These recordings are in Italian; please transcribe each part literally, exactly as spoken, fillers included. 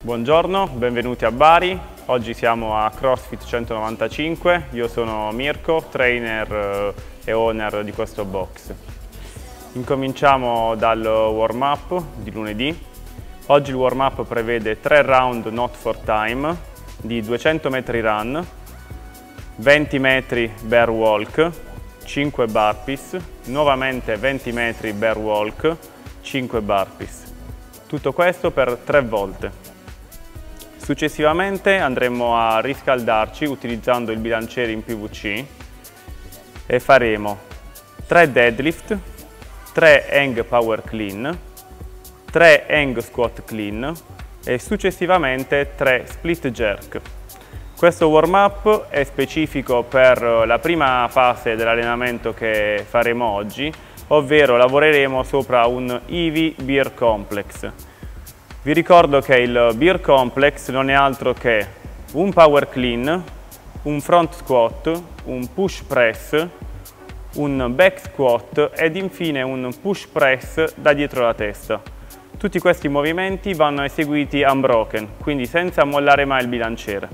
Buongiorno, benvenuti a Bari. Oggi siamo a CrossFit centonovantacinque. Io sono Mirko, trainer e owner di questo box. Incominciamo dal warm-up di lunedì. Oggi il warm-up prevede tre round not for time di duecento metri run, venti metri bear walk, cinque burpees, nuovamente venti metri bear walk, cinque burpees. Tutto questo per tre volte. Successivamente andremo a riscaldarci utilizzando il bilanciere in P V C e faremo tre deadlift, tre hang power clean, tre hang squat clean e successivamente tre split jerk. Questo warm-up è specifico per la prima fase dell'allenamento che faremo oggi, ovvero lavoreremo sopra un Heavy Bear Complex. Vi ricordo che il Bear Complex non è altro che un power clean, un front squat, un push press, un back squat ed infine un push press da dietro la testa. Tutti questi movimenti vanno eseguiti unbroken, quindi senza mollare mai il bilanciere.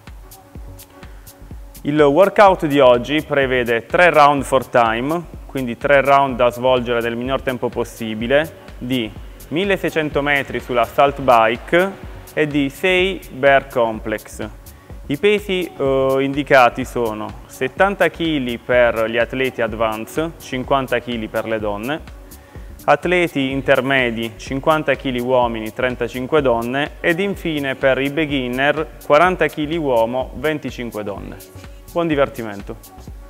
Il workout di oggi prevede tre round for time, quindi tre round da svolgere nel minor tempo possibile, di milleseicento metri sulla salt bike e di sei bear complex. I pesi eh, indicati sono settanta chili per gli atleti advance, cinquanta chili per le donne, atleti intermedi cinquanta chili uomini, trentacinque donne ed infine per i beginner quaranta chili uomo, venticinque donne. Buon divertimento!